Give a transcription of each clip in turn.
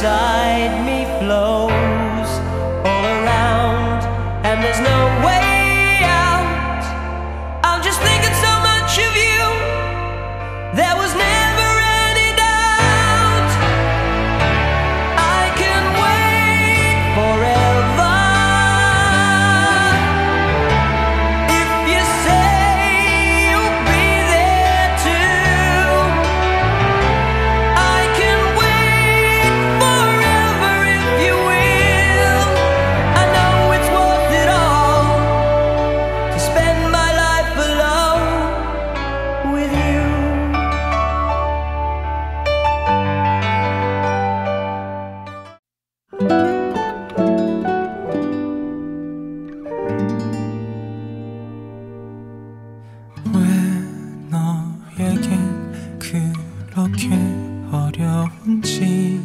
inside me flows all around, and there's no way out. I'm just thinking so much of you. There was never any doubt. I can wait forever if you say you'll be there too. I can wait forever if you will. I know it's worth it all to spend my life alone with you. 왜 너에겐 그렇게 어려운지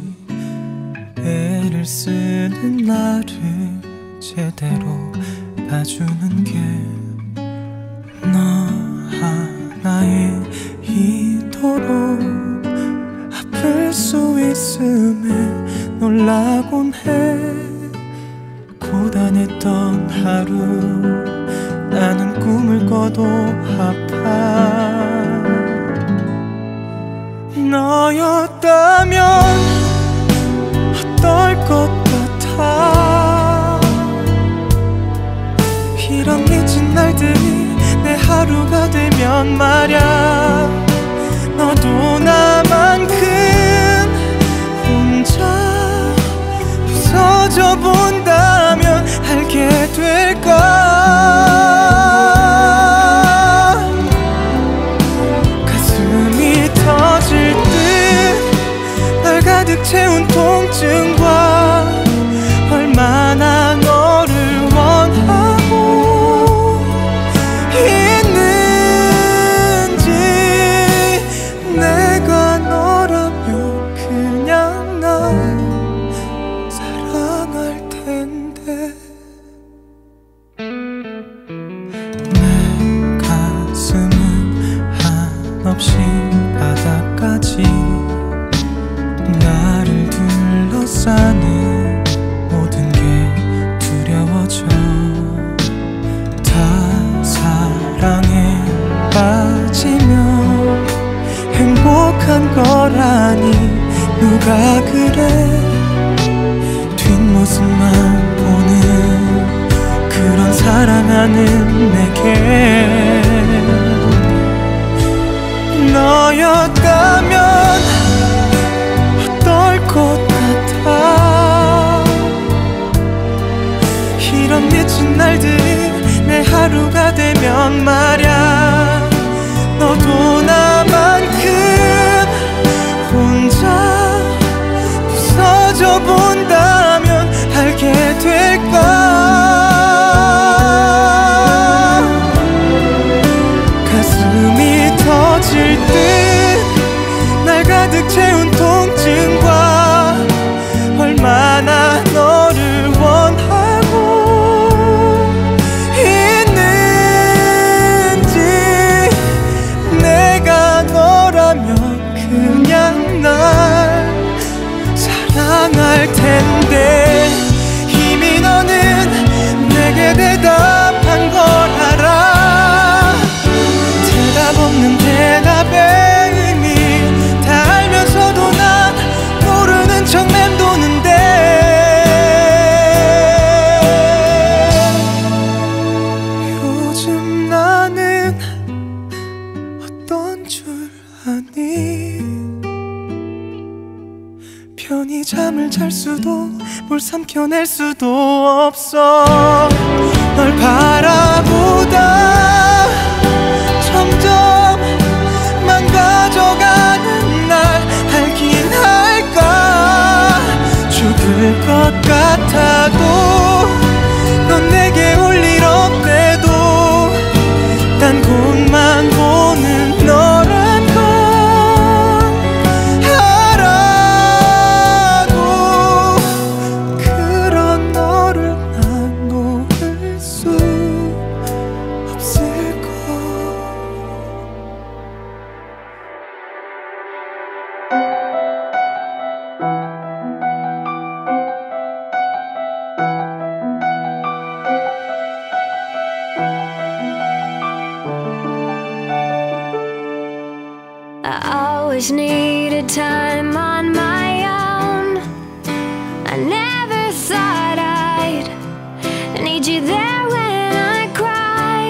애를 쓰는 나를 제대로 봐주는 게 너 하나에 이토록 아플 수 있음에 놀라곤 해. 고단했던 하루 나는 꿈을 꿔도 아파. 너였다면 어떨 것 같아. 이런 미친 날들이 내 하루가 되면 말야. 너도 나만큼 혼자 부서져 본다면 알게 될까. 가슴이 터질 듯 날 가득 채운 통증과 얼마나 너를 원하고 있는지. 내가 너라면 그냥 날 사랑할 텐데. 내 가슴은 한없이 바닥까지 나를 둘러싸는 모든 게 두려워져. 다 사랑에 빠지면 행복한 거라니 누가 그래. 뒷모습만 보는 그런 사랑하는 내게 너였다면 어떨 것 같아. 이런 미친 날들이 내 하루가 되면 말야. 너도 나만큼 혼자 부서져 본다면 알게 될까. 가슴이 터질 듯 날 가득 채운 통증과 얼마나 너를 원하고 있는지. 내가 너라면 그냥 날 사랑할 텐데. 이미 너는 내게 대답한 걸 알아. 대답 없는 대답의 의미 다 알면서도 난 모르는 척 맴도는데. 요즘 나는 어떤 줄 아니. 편히 잠을 잘 수도 뭘 삼켜낼 수도 없어. 널 바라보다 점점 망가져가는 날 알긴 할까. 죽을 것 같아도 넌 내게 올 일 없대도 딴 곳만 보는 너란 걸 알아도 그런 너를 난 놓을 수 없을 just needed time on my own. I never thought I'd need you there when I cry,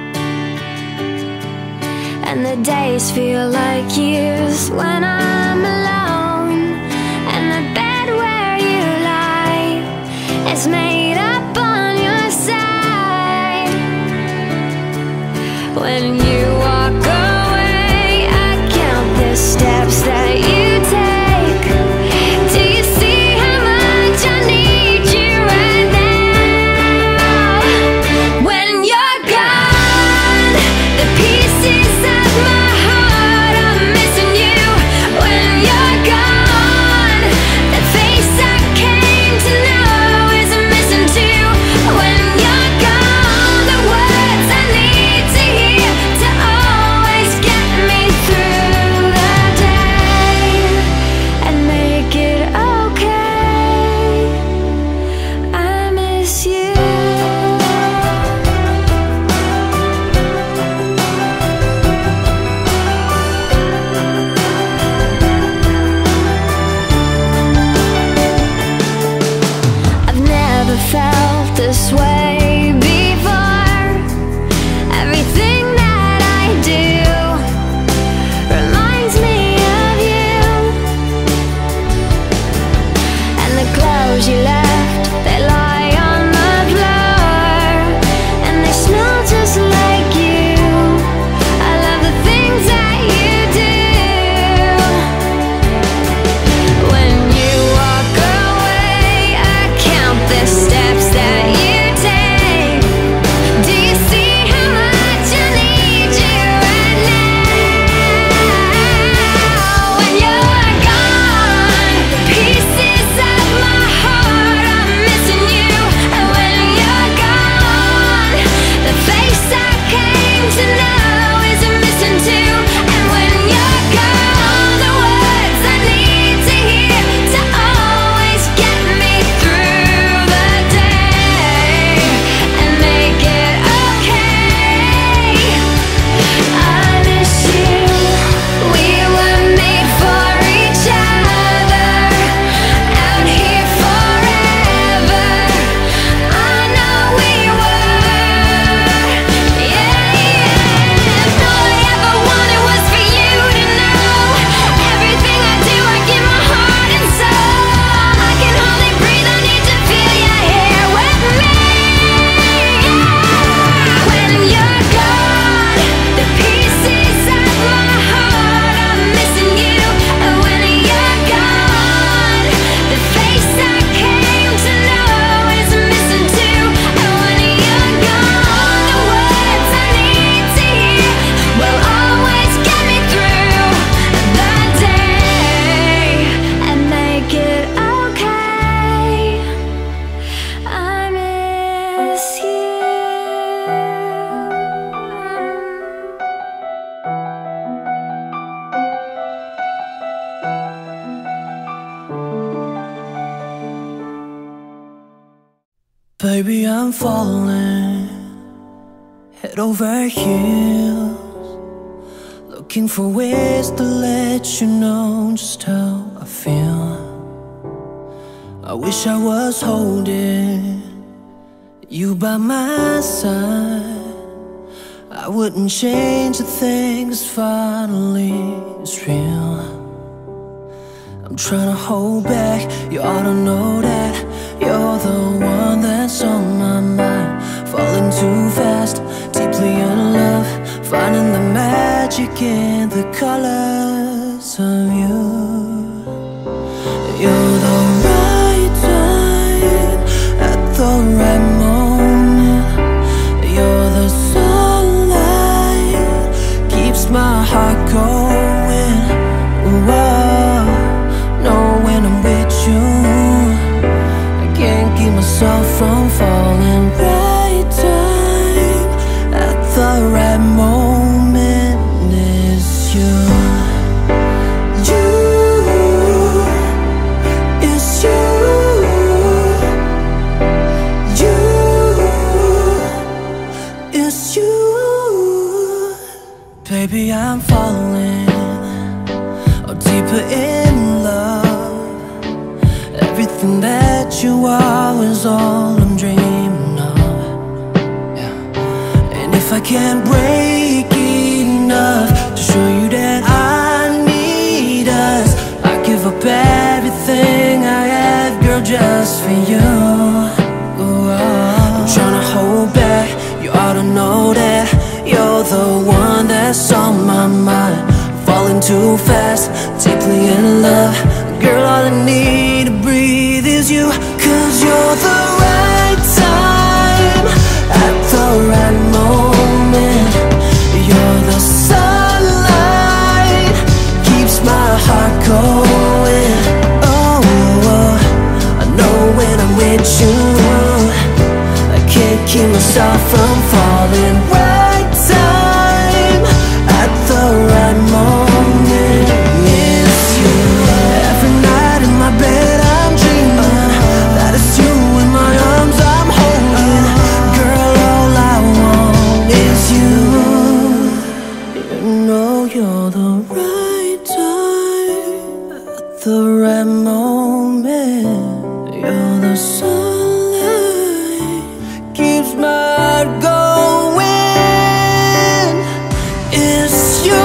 and the days feel like years when I'm alone. And the bed where you lie is made up on your side. When you walk away, I count the steps that you take. Do you see how much I need you right now? When you're gone, the pieces of my heart are missing you. When you're gone, the face I came to know is missing too. When you're gone, the words I need to hear to always get me through the day and make it okay. I miss you. I've never felt this way before. Everything that I do reminds me of you, and the clothes you left, they lie on the floor, and they smell just like you. I love the things that you do. When you walk away, I count the steps that you take. Do you see how much I need you right now? When you're gone, the pieces of my heart are missing you. And when you're gone, the face I came to know is missing too. And when you're gone, the words I need to hear to always get me through the day and make it okay. I miss you. We were made for each other, out here forever. I know we were. Yeah. All I ever wanted was for you to know. Everything I do, I give my heart and soul. I can hardly breathe, I need to feel you here with me. When you're gone, the pieces of my heart are missing you. And when you're gone, the face I came to know is missing too. And when you're gone, the words I need to hear will always get me through the day and make it okay. I miss you. Baby, I'm falling head over heels, looking for ways to let you know just how I feel. I wish I was holding you by my side. I wouldn't change a thing, 'cause finally it's real. I'm trying to hold back, you ought to know that you're the one that's on my mind. Falling too fast, deeply in love, finding the magic in the colors of you. You're the right time at the right moment. You're the sunlight, keeps my heart going. Whoa, know when I'm with you, I can't keep myself from falling. Right time at the right moment is you. You deeper in love. Everything that you are is all I'm dreaming of. Yeah. And if I can't break enough to show you that I need us, I give up everything I have, girl, just for you. Ooh, I'm tryna hold back, you ought to know that you're the one that's on my mind. Falling too fast, deeply in love. Girl, all I need to breathe is you. 'Cause you're the right time at the right moment. You're the sunlight, keeps my heart going. Oh, I know when I'm with you, I can't keep myself from falling. Right time at the right moment. It's you. Every night in my bed I'm dreaming that it's you in my arms I'm holding. Girl, all I want is you. You know you're the right time at the right moment. You're the sunlight, keeps my heart going. It's you.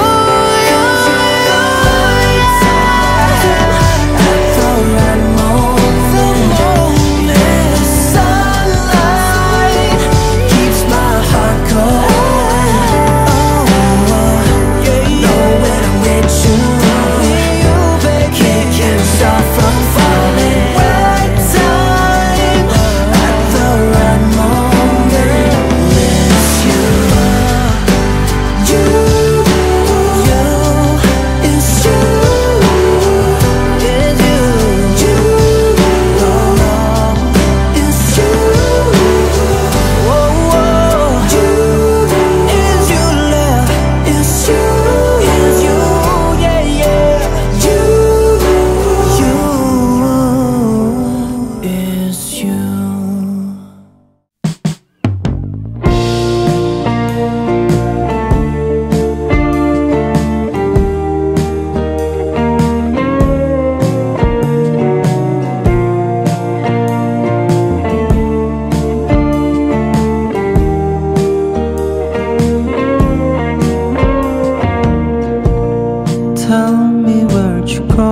Tell me where'd you go?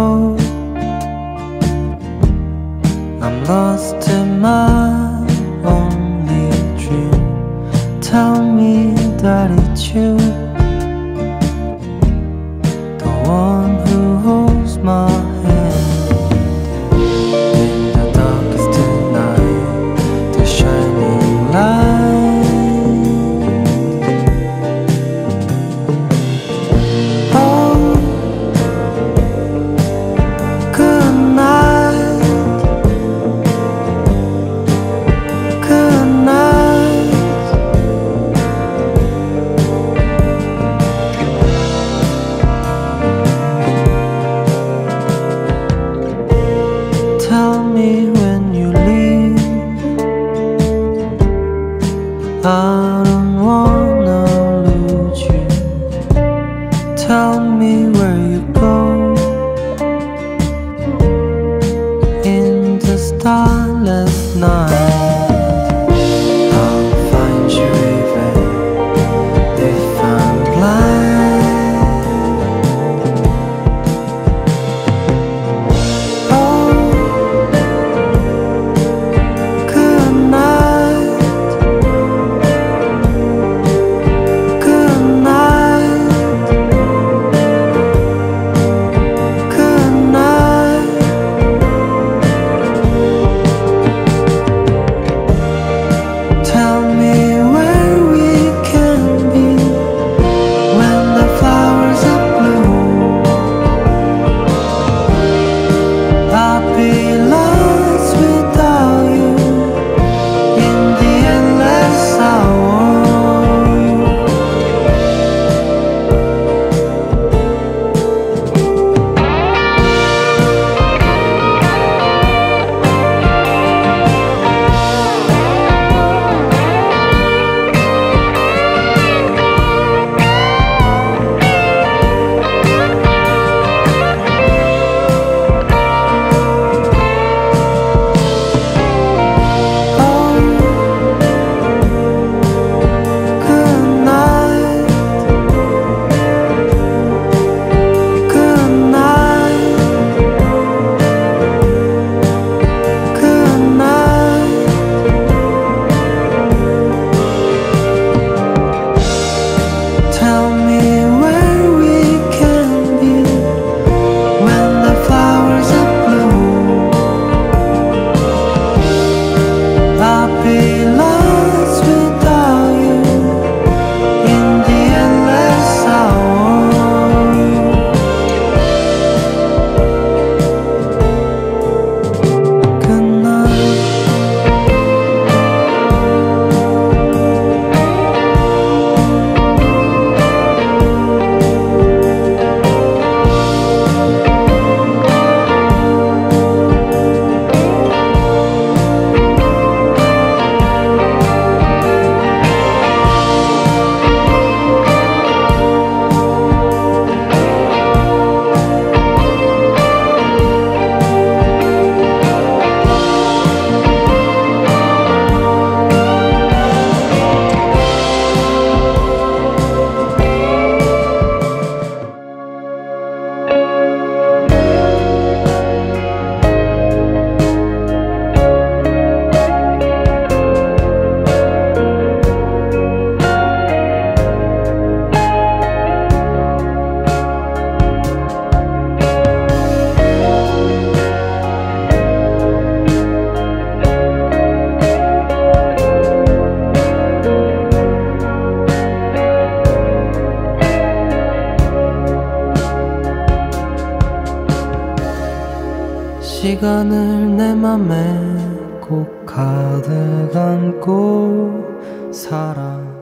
I'm lost in my only dream. Tell me that it's you, the one who holds my hand. In the darkest night, the shining light. Oh, good night, good night. Tell me when you leave, I don't wanna lose you. Tell me where you go in the starless night. I'll find you even if I'm blind. Oh, good night, good night, good night. 시간을 내 맘에 꼭 가득 안고 살아.